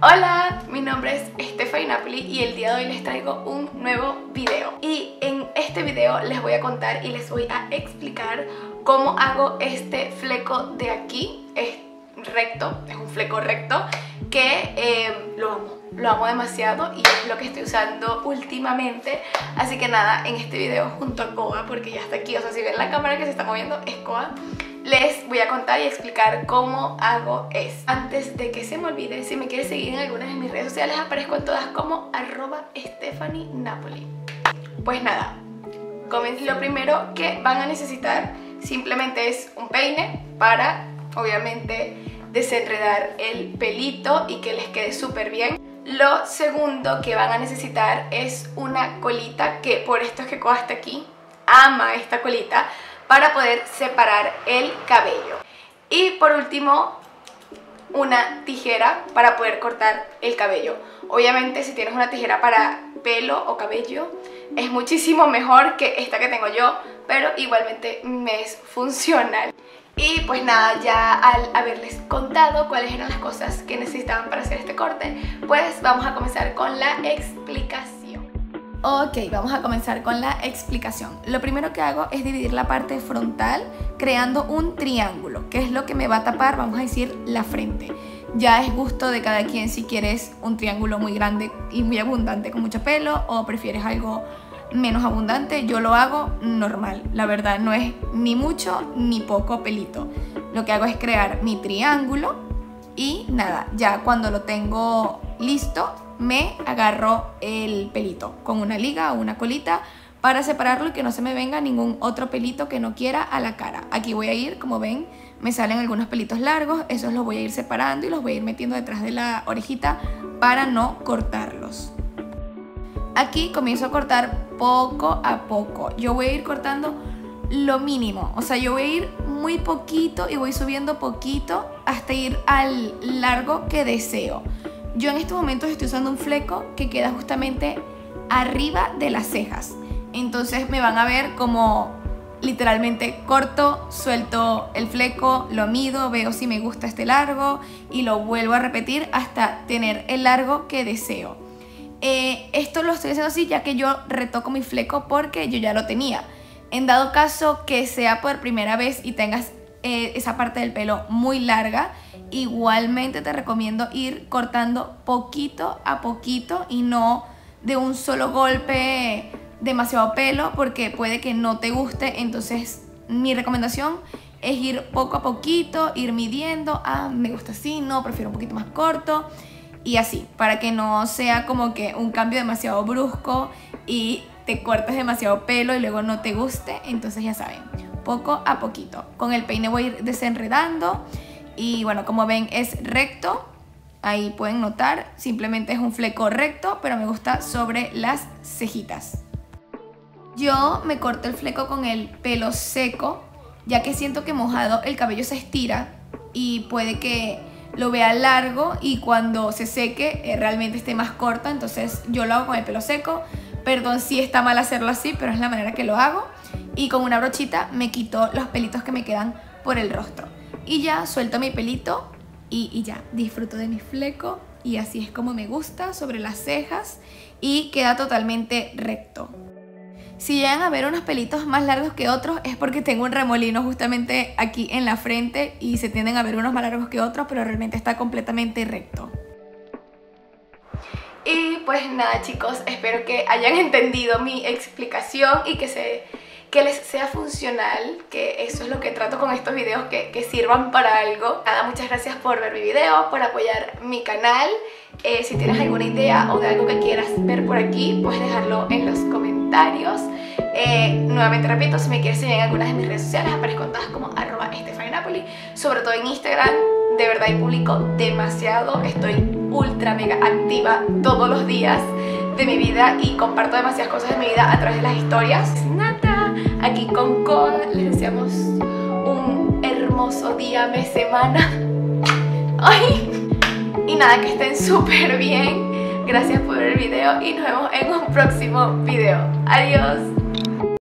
Hola, mi nombre es Stephanie Napoli y el día de hoy les traigo un nuevo video. Y en este video les voy a contar y les voy a explicar cómo hago este fleco de aquí. Es recto, es un fleco recto que lo amo demasiado y es lo que estoy usando últimamente. Así que nada, en este video junto a Koa, porque ya está aquí, o sea, si ven la cámara que se está moviendo es Koa, les voy a contar y explicar cómo hago esto. Antes de que se me olvide, si me quieres seguir en algunas de mis redes sociales, aparezco en todas como @StephaniNapoli. Pues nada, lo primero que van a necesitar simplemente es un peine para, obviamente, desenredar el pelito y que les quede súper bien. Lo segundo que van a necesitar es una colita, que por esto es que Koa está aquí, ama esta colita, para poder separar el cabello. Y por último, una tijera para poder cortar el cabello. Obviamente si tienes una tijera para pelo o cabello es muchísimo mejor que esta que tengo yo, pero igualmente me es funcional. Y pues nada, ya al haberles contado cuáles eran las cosas que necesitaban para hacer este corte, pues vamos a comenzar con la explicación. Ok, vamos a comenzar con la explicación. Lo primero que hago es dividir la parte frontal creando un triángulo, que es lo que me va a tapar, vamos a decir, la frente. Ya es gusto de cada quien si quieres un triángulo muy grande y muy abundante con mucho pelo o prefieres algo menos abundante. Yo lo hago normal, la verdad no es ni mucho ni poco pelito. Lo que hago es crear mi triángulo y nada, ya cuando lo tengo listo me agarro el pelito con una liga o una colita para separarlo y que no se me venga ningún otro pelito que no quiera a la cara. Aquí voy a ir, como ven, me salen algunos pelitos largos, esos los voy a ir separando y los voy a ir metiendo detrás de la orejita para no cortarlos. Aquí comienzo a cortar poco a poco. Yo voy a ir cortando lo mínimo, o sea, yo voy a ir muy poquito y voy subiendo poquito hasta ir al largo que deseo. Yo en estos momentos estoy usando un fleco que queda justamente arriba de las cejas. Entonces me van a ver como literalmente corto, suelto el fleco, lo mido, veo si me gusta este largo y lo vuelvo a repetir hasta tener el largo que deseo. Esto lo estoy haciendo así ya que yo retoco mi fleco porque yo ya lo tenía. En dado caso que sea por primera vez y tengas esa parte del pelo muy larga, igualmente te recomiendo ir cortando poquito a poquito y no de un solo golpe demasiado pelo porque puede que no te guste. Entonces mi recomendación es ir poco a poquito, ir midiendo, me gusta así, no, prefiero un poquito más corto y así, para que no sea como que un cambio demasiado brusco y te cortes demasiado pelo y luego no te guste. Entonces ya saben, poco a poquito. Con el peine voy a ir desenredando y bueno, como ven es recto, ahí pueden notar, simplemente es un fleco recto, pero me gusta sobre las cejitas. Yo me corto el fleco con el pelo seco, ya que siento que mojado el cabello se estira y puede que lo vea largo y cuando se seque realmente esté más corta. Entonces yo lo hago con el pelo seco. Perdón si está mal hacerlo así, pero es la manera que lo hago. Y con una brochita me quito los pelitos que me quedan por el rostro. Y ya suelto mi pelito y ya disfruto de mi fleco. Y así es como me gusta, sobre las cejas, y queda totalmente recto. Si llegan a ver unos pelitos más largos que otros es porque tengo un remolino justamente aquí en la frente y se tienden a ver unos más largos que otros, pero realmente está completamente recto. Y pues nada chicos, espero que hayan entendido mi explicación y que les sea funcional, que eso es lo que trato con estos videos, que sirvan para algo. Nada, muchas gracias por ver mi video, por apoyar mi canal. Si tienes alguna idea o de algo que quieras ver por aquí, puedes dejarlo en los comentarios. Nuevamente repito, si me quieres seguir en algunas de mis redes sociales, aparezco en todas como @StephaniNapoli, sobre todo en Instagram. De verdad y publico demasiado, estoy ultra mega activa todos los días de mi vida y comparto demasiadas cosas de mi vida a través de las historias. Nada, aquí con Koa les deseamos un hermoso día, mes, semana. Ay, y nada, que estén súper bien. Gracias por ver el video y nos vemos en un próximo video. Adiós.